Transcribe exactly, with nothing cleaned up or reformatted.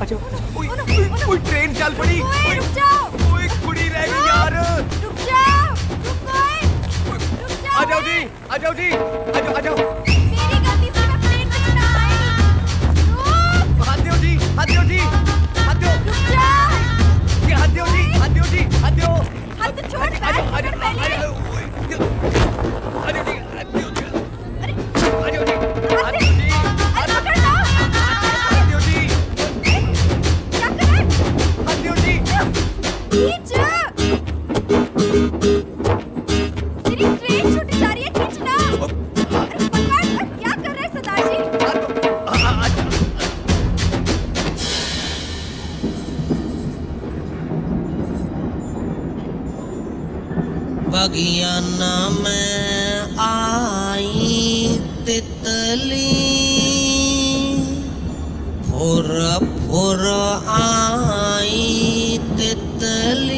अच्छा ओए ओए ट्रेन चल पड़ी। ओए रुक जाओ। ओए कुड़ी रह गई यार। रुक जाओ रुक ओए रुक जाओ। आ जाओ जी आ जाओ जी आ जाओ आ जाओ। मेरी गलती से मैं ट्रेन में चढ़ा आई। रुक। हाथ दो जी हाथ दो जी हाथ दो। रुक जाओ। ये हाथ दो जी हाथ दो जी हाथ दो। हाथ तो छोड़ बैठ पकड़ पहले। आ जाओ जी हाथ दो जी अरे आ जाओ जी हाथ दो जी हाथ पकड़ लो। हाथ दो जी क्या कर रहा है? हाथ दो जी। खींच। मेरी ट्रेन छूटी जा रही है, खींचना। अरे पकड़, क्या कर रहे हैं सरदार जी? बगियाना में आई तितली, फुर फुर आई तितली।